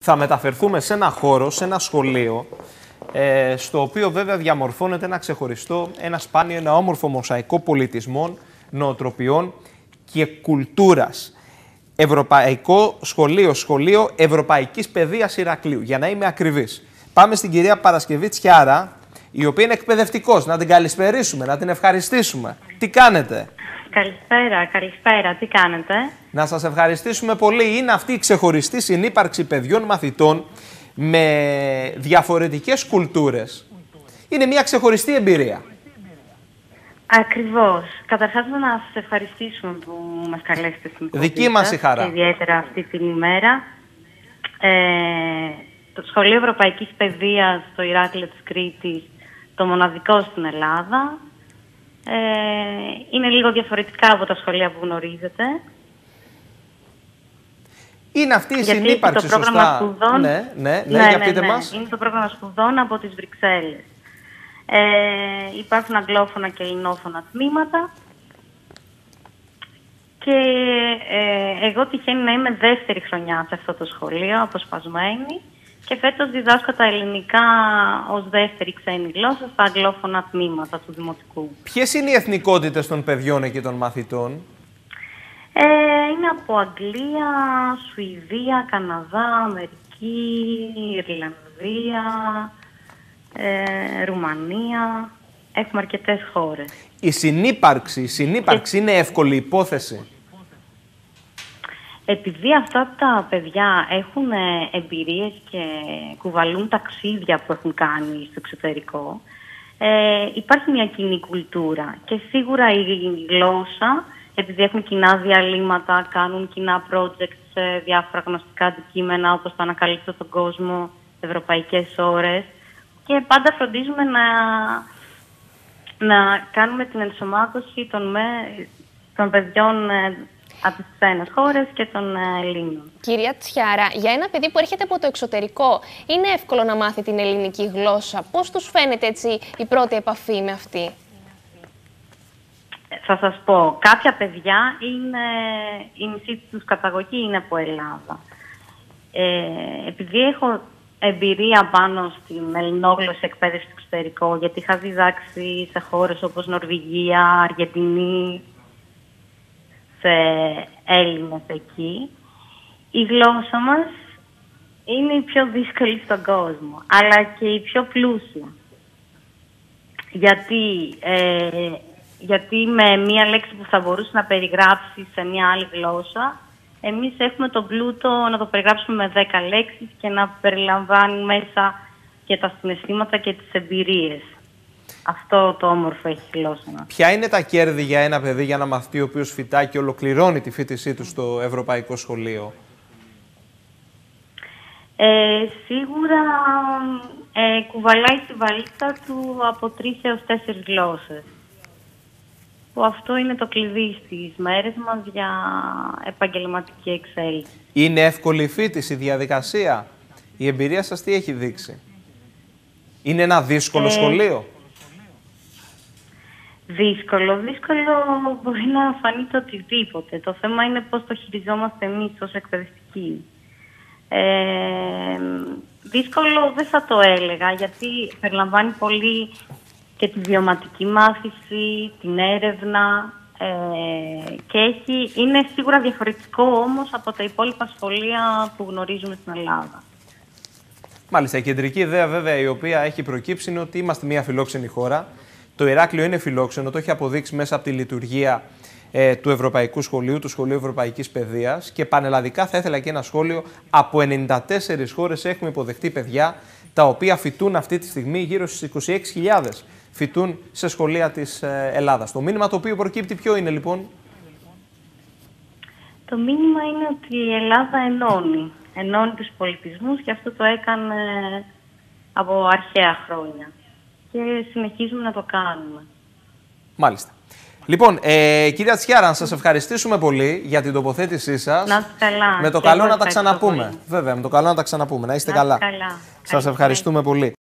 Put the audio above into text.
Θα μεταφερθούμε σε ένα χώρο, σε ένα σχολείο, στο οποίο βέβαια διαμορφώνεται ένα ξεχωριστό, ένα σπάνιο, ένα όμορφο μοσαϊκό πολιτισμών, νοοτροπιών και κουλτούρας. Ευρωπαϊκό σχολείο, σχολείο Ευρωπαϊκής Παιδείας Ηρακλείου, για να είμαι ακριβής. Πάμε στην κυρία Παρασκευή Τσιάρα, η οποία είναι εκπαιδευτικός. Να την καλησπερίσουμε, να την ευχαριστήσουμε. Τι κάνετε? Καλησπέρα. Τι κάνετε? Να σας ευχαριστήσουμε πολύ. Είναι αυτή η ξεχωριστή συνύπαρξη παιδιών μαθητών με διαφορετικές κουλτούρες. Είναι μια ξεχωριστή εμπειρία. Ακριβώς. Καταρχάς να σας ευχαριστήσουμε που μας καλέσετε στην εκπομπή. Δική μας η χαρά. Και ιδιαίτερα αυτή την ημέρα. Το Σχολείο Ευρωπαϊκής Παιδείας στο Ηράκλειο της Κρήτης, το μοναδικό στην Ελλάδα, είναι λίγο διαφορετικά από τα σχολεία που γνωρίζετε. Είναι αυτή η συνύπαρξη, σωστά? Σπουδών, ναι, για πείτε μας. Είναι το πρόγραμμα σπουδών από τις Βρυξέλλες. Υπάρχουν αγγλόφωνα και ελληνόφωνα τμήματα και εγώ τυχαίνει να είμαι δεύτερη χρονιά σε αυτό το σχολείο, αποσπασμένη, και φέτος διδάσκω τα ελληνικά ως δεύτερη ξένη γλώσσα στα αγγλόφωνα τμήματα του Δημοτικού. Ποιες είναι οι εθνικότητες των παιδιών εκεί των μαθητών? Είναι από Αγγλία, Σουηδία, Καναδά, Αμερική, Ιρλανδία, Ρουμανία. Έχουμε αρκετές χώρες. Η συνύπαρξη είναι εύκολη υπόθεση? Επειδή αυτά τα παιδιά έχουν εμπειρίες και κουβαλούν ταξίδια που έχουν κάνει στο εξωτερικό, υπάρχει μια κοινή κουλτούρα και σίγουρα η γλώσσα, επειδή έχουν κοινά διαλύματα, κάνουν κοινά project σε διάφορα γνωστικά αντικείμενα, όπως το ανακαλύπτω τον κόσμο, ευρωπαϊκές ώρες, και πάντα φροντίζουμε να κάνουμε την ενσωμάτωση των παιδιών από τις ξένες χώρες και των Ελλήνων. Κυρία Τσιάρα, για ένα παιδί που έρχεται από το εξωτερικό, είναι εύκολο να μάθει την ελληνική γλώσσα? Πώς τους φαίνεται έτσι η πρώτη επαφή με αυτή? Θα σας πω, κάποια παιδιά η μισή τους καταγωγή είναι από Ελλάδα. Επειδή έχω εμπειρία πάνω στην ελληνόγλωση εκπαίδευση στο εξωτερικό, γιατί είχα διδάξει σε χώρες όπως Νορβηγία, Αργεντινή, σε Έλληνες εκεί, η γλώσσα μας είναι η πιο δύσκολη στον κόσμο, αλλά και η πιο πλούσια. Γιατί με μία λέξη που θα μπορούσε να περιγράψει σε μία άλλη γλώσσα, εμείς έχουμε τον πλούτο να το περιγράψουμε με 10 λέξεις και να περιλαμβάνει μέσα και τα συναισθήματα και τις εμπειρίες. Αυτό το όμορφο έχει η γλώσσα μας. Ποια είναι τα κέρδη για ένα παιδί, για ένα μαθητή ο οποίος φοιτά και ολοκληρώνει τη φοιτησή του στο Ευρωπαϊκό Σχολείο? Σίγουρα κουβαλάει στη βαλίτσα του από 3 έως 4 γλώσσες. Που αυτό είναι το κλειδί στις μέρες μας για επαγγελματική εξέλιξη. Είναι εύκολη η φοιτηση, η διαδικασία? Η εμπειρία σας τι έχει δείξει? Είναι ένα δύσκολο σχολείο? Δύσκολο μπορεί να φανεί το οτιδήποτε. Το θέμα είναι πώς το χειριζόμαστε εμείς ως εκπαιδευτικοί. Δύσκολο δεν θα το έλεγα, γιατί περιλαμβάνει πολύ και τη βιωματική μάθηση, την έρευνα, και είναι σίγουρα διαφορετικό όμως από τα υπόλοιπα σχολεία που γνωρίζουμε στην Ελλάδα. Μάλιστα, η κεντρική ιδέα βέβαια η οποία έχει προκύψει είναι ότι είμαστε μια φιλόξενη χώρα. Το Ηράκλειο είναι φιλόξενο, το έχει αποδείξει μέσα από τη λειτουργία του Ευρωπαϊκού Σχολείου, του Σχολείου Ευρωπαϊκής Παιδείας, και πανελλαδικά θα ήθελα και ένα σχόλιο. Από 94 χώρες έχουμε υποδεχτεί παιδιά τα οποία φοιτούν αυτή τη στιγμή, γύρω στις 26.000 φοιτούν σε σχολεία της Ελλάδας. Το μήνυμα το οποίο προκύπτει ποιο είναι λοιπόν? Το μήνυμα είναι ότι η Ελλάδα ενώνει τους πολιτισμούς, και αυτό το έκανε από αρχαία χρόνια και συνεχίζουμε να το κάνουμε. Μάλιστα. Λοιπόν, κυρία Τσιάρα, να σας ευχαριστήσουμε πολύ για την τοποθέτησή σας. Να είστε καλά. Με το καλό να τα ξαναπούμε. Βέβαια, με το καλό να τα ξαναπούμε. Να είστε καλά. Σας ευχαριστούμε πολύ.